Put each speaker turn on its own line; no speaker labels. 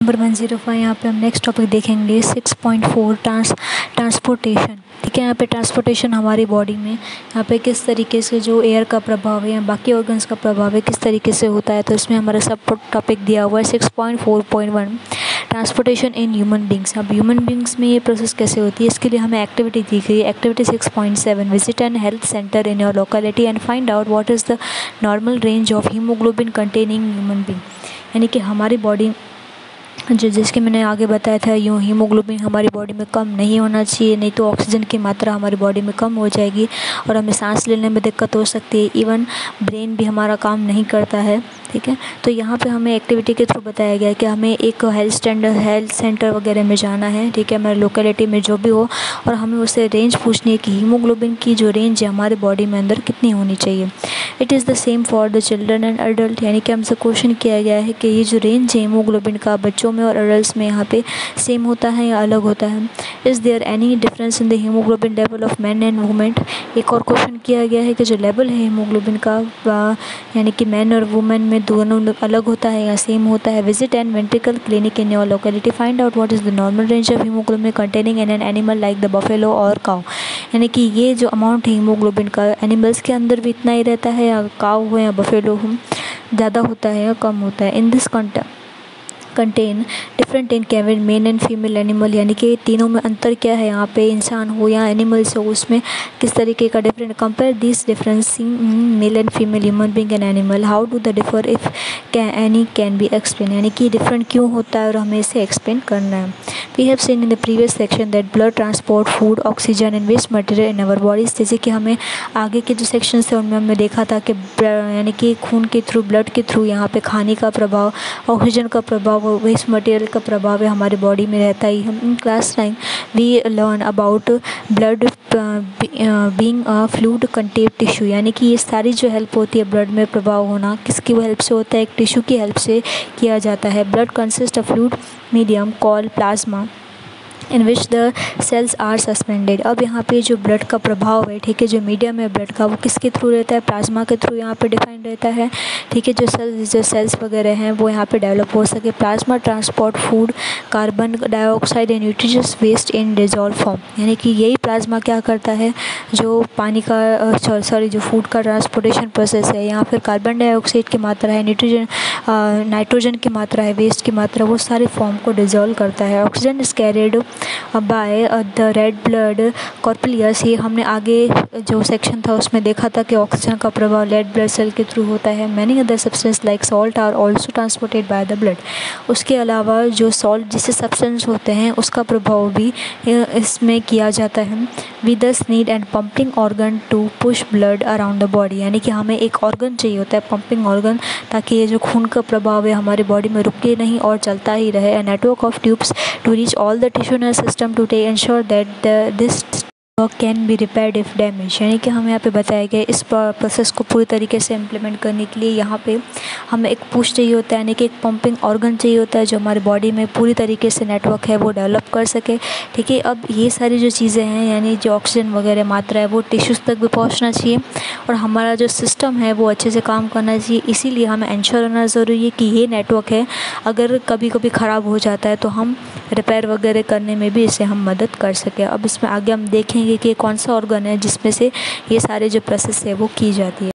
Number 105 यहाँ पे हम नेक्स्ट टॉपिक देखेंगे 6.4 ट्रांसपोर्टेशन। ठीक है, यहाँ पे ट्रांसपोर्टेशन हमारी बॉडी में यहाँ पे किस तरीके से जो एयर का प्रभाव है या बाकी ऑर्गन्स का प्रभाव है किस तरीके से होता है, तो इसमें हमारा सब टॉपिक दिया हुआ है 6.4.1 ट्रांसपोर्टेशन इन ह्यूमन बींग्स। अब ह्यूमन बींग्स में ये प्रोसेस कैसे होती है, इसके लिए हमें एक्टिविटी दी गई है। Activity 6.7 visit an health centre in your locality and find out what is the normal range of haemoglobin containing human being. यानी कि हमारी बॉडी जिसके मैंने आगे बताया था, यूँ हीमोग्लोबिन हमारी बॉडी में कम नहीं होना चाहिए, नहीं तो ऑक्सीजन की मात्रा हमारी बॉडी में कम हो जाएगी और हमें सांस लेने में दिक्कत हो सकती है। इवन ब्रेन भी हमारा काम नहीं करता है। ठीक है, तो यहाँ पे हमें एक्टिविटी के थ्रू बताया गया है कि हमें एक हेल्थ सेंटर वगैरह में जाना है। ठीक है, हमारे लोकेलिटी में जो भी हो, और हमें उससे रेंज पूछनी है कि हीमोग्लोबिन की जो रेंज है हमारे बॉडी में अंदर कितनी होनी चाहिए। It is the same for the children and adult. यानी कि हमसे क्वेश्चन किया गया है कि ये जो रेंज है हीमोग्लोबिन का बच्चों में और अडल्ट में यहाँ पे सेम होता है या अलग होता है। Is there any difference in the haemoglobin level of man and women. एक और क्वेश्चन किया गया है कि जो लेवल है हीमोग्लोबिन का यानी कि मैन और वुमेन में दोनों अलग होता है या सेम होता है। Visit an ventricle clinic in your locality, find out what is the normal range of haemoglobin containing in an animal like the buffalo और काउ। यानी कि ये जो अमाउंट है हीमोग्लोबिन का एनिमल्स के अंदर भी इतना ही रहता है, या काउ हो या बफेलो हो, ज़्यादा होता है या कम होता है। In this contain different in कैवन मेन एंड फीमेल एनिमल। यानी कि तीनों में अंतर क्या है, यहाँ पे इंसान हो या एनिमल्स हो उसमें किस तरीके का different. Compare this difference in male and female human being and animal, how do the differ if can be explain. यानी कि डिफरेंट क्यों होता है और हमें इसे एक्सप्लेन करना है। We have seen in the previous section that blood transport food oxygen and waste material in our bodies. जैसे कि हमें आगे के जो सेक्शन थे उनमें हमने देखा था कि यानी कि खून के थ्रू, ब्लड के थ्रू यहाँ पे खाने का प्रभाव, ऑक्सीजन का प्रभाव, वेस्ट मटेरियल का प्रभाव है हमारी बॉडी में रहता ही। हम in class 9 we learn about blood being a fluid contained tissue. यानी कि ये सारी जो हेल्प होती है ब्लड में प्रभाव होना किसकी हेल्प से होता है, एक टिश्यू की हेल्प से किया जाता है। Blood consist of fluid medium called plasma in which the cells are suspended. अब यहाँ पे जो ब्लड का प्रभाव है, ठीक है, जो मीडियम है ब्लड का वो किसके थ्रू रहता है, प्लाज्मा के थ्रू यहाँ पे डिफाइन रहता है। ठीक है, जो सेल्स वगैरह हैं वो यहाँ पे डेवलप हो सके। Plasma transport food carbon dioxide and nutritious waste in dissolve form. यानी कि यही प्लाज्मा क्या करता है, जो पानी का जो फूड का ट्रांसपोर्टेशन प्रोसेस है, यहाँ पर कार्बन डाइऑक्साइड की मात्रा है, नाइट्रोजन की मात्रा है, वेस्ट की मात्रा, वो सारे फॉर्म को डिजॉल्व करता है। Oxygen is carried by the red blood corpuscles. ये हमने आगे जो सेक्शन था उसमें देखा था कि ऑक्सीजन का प्रभाव रेड ब्लड सेल के थ्रू होता है। Many other substance like salt are also transported by the blood. उसके अलावा जो सॉल्ट जैसे सब्सटेंस होते हैं उसका प्रभाव भी इसमें किया जाता है। We thus need and pumping organ to push blood around the body. यानी कि हमें एक ऑर्गन चाहिए होता है, पंपिंग ऑर्गन, ताकि ये जो खून का प्रभाव है हमारी बॉडी में रुके नहीं और चलता ही रहे। A network of tubes to reach all the tissue nerve system to take insure that this can be repaired if damage. यानी कि हमें यहाँ पे बताया गया इस प्रोसेस को पूरी तरीके से इम्प्लीमेंट करने के लिए यहाँ पे हमें एक पुश चाहिए होता है, यानी कि एक पंपिंग ऑर्गन चाहिए होता है जो हमारी बॉडी में पूरी तरीके से नेटवर्क है वो डेवलप कर सके। ठीक है, अब ये सारी जो चीज़ें हैं यानी जो ऑक्सीजन वगैरह मात्रा है वो टिश्यूज़ तक भी पहुँचना चाहिए और हमारा जो सिस्टम है वो अच्छे से काम करना चाहिए। इसीलिए हमें इंश्योर होना ज़रूरी है कि ये नेटवर्क है अगर कभी कभी ख़राब हो जाता है तो हम रिपेयर वगैरह करने में भी इसे हम मदद कर सकें। अब इसमें आगे हम देखेंगे कि कौन सा ऑर्गन है जिसमें से ये सारे जो प्रोसेस है वो की जाती है।